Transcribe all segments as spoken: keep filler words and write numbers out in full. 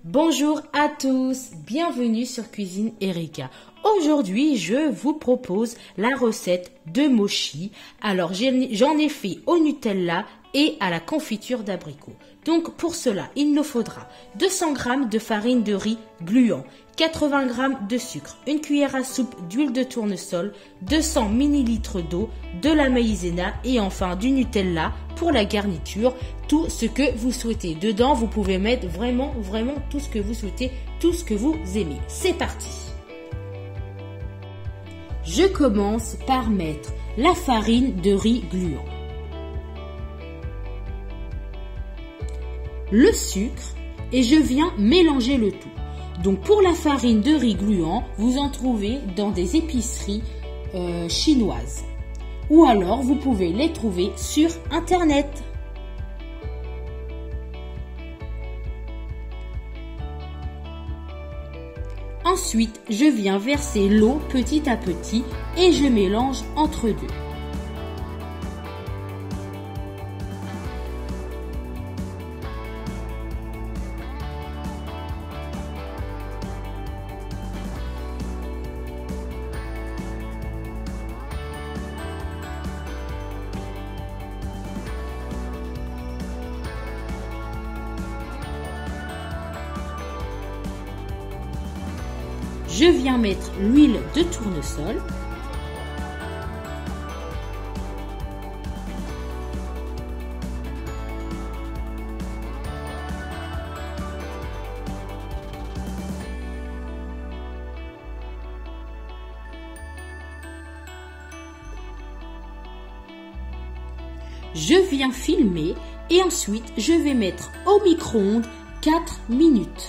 Bonjour à tous, bienvenue sur Cuisine Erika. Aujourd'hui, je vous propose la recette de mochi. Alors, j'en ai fait au Nutella et à la confiture d'abricot. Donc, pour cela, il nous faudra deux cents grammes de farine de riz gluant, quatre-vingts grammes de sucre, une cuillère à soupe d'huile de tournesol, deux cents millilitres d'eau, de la maïzena et enfin du Nutella pour la garniture. Tout ce que vous souhaitez. Dedans, vous pouvez mettre vraiment, vraiment tout ce que vous souhaitez, tout ce que vous aimez. C'est parti! Je commence par mettre la farine de riz gluant, le sucre et je viens mélanger le tout. Donc pour la farine de riz gluant, vous en trouvez dans des épiceries euh, chinoises ou alors vous pouvez les trouver sur internet. Ensuite, je viens verser l'eau petit à petit et je mélange entre deux. Je viens mettre l'huile de tournesol. Je viens filmer et ensuite je vais mettre au micro-ondes quatre minutes.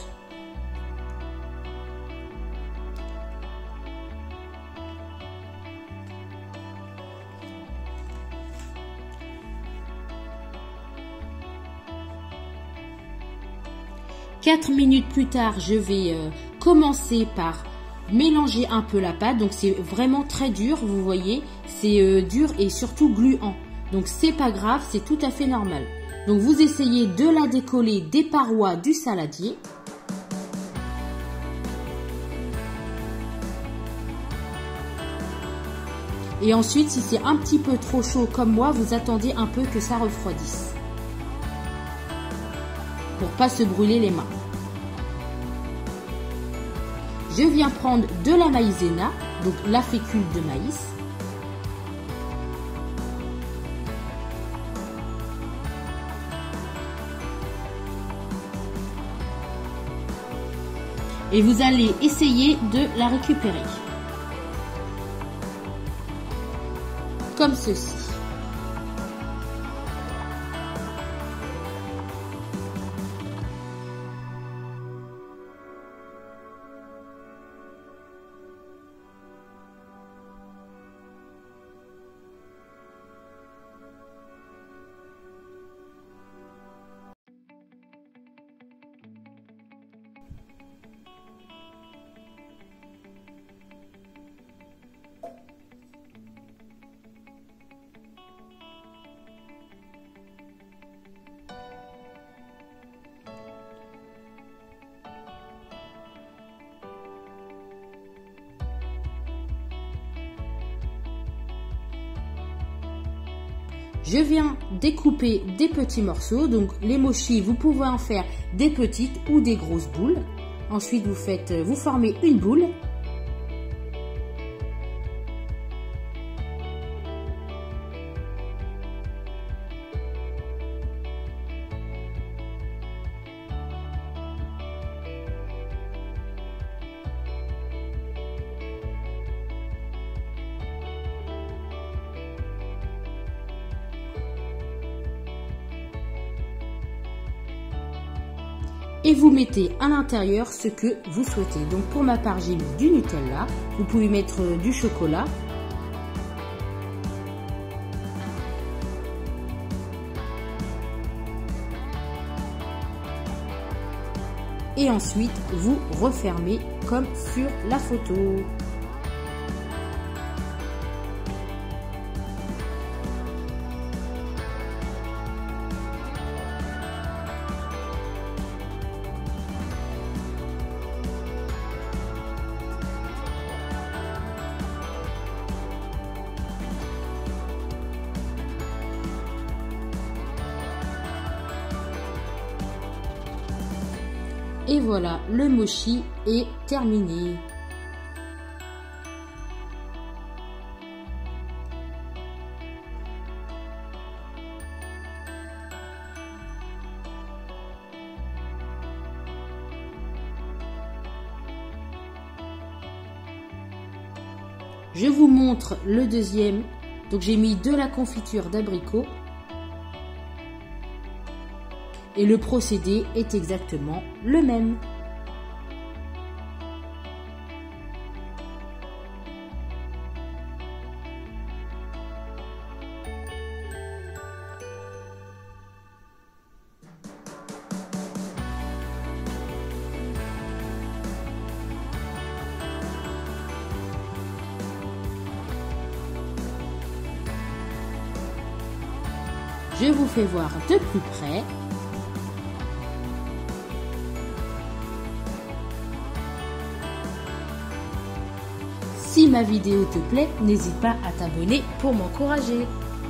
quatre minutes plus tard, je vais euh, commencer par mélanger un peu la pâte. Donc c'est vraiment très dur, vous voyez, c'est euh, dur et surtout gluant. Donc c'est pas grave, c'est tout à fait normal. Donc vous essayez de la décoller des parois du saladier. Et ensuite, si c'est un petit peu trop chaud comme moi, vous attendez un peu que ça refroidisse, pour pas se brûler les mains. Je viens prendre de la maïzena, donc la fécule de maïs. Et vous allez essayer de la récupérer. Comme ceci. Je viens découper des petits morceaux, donc les mochis, vous pouvez en faire des petites ou des grosses boules. Ensuite, vous faites, vous formez une boule. Et vous mettez à l'intérieur ce que vous souhaitez. Donc pour ma part, j'ai mis du Nutella. Vous pouvez mettre du chocolat. Et ensuite, vous refermez comme sur la photo. Et voilà, le mochi est terminé. Je vous montre le deuxième. Donc j'ai mis de la confiture d'abricot. Et le procédé est exactement le même. Je vous fais voir de plus près. Si ma vidéo te plaît, n'hésite pas à t'abonner pour m'encourager.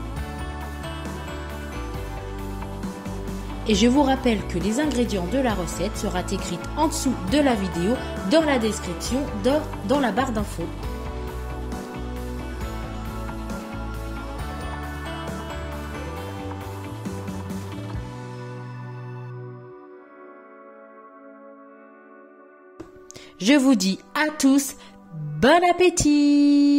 Et je vous rappelle que les ingrédients de la recette seront écrits en dessous de la vidéo, dans la description, dans, dans la barre d'infos. Je vous dis à tous, bon appétit!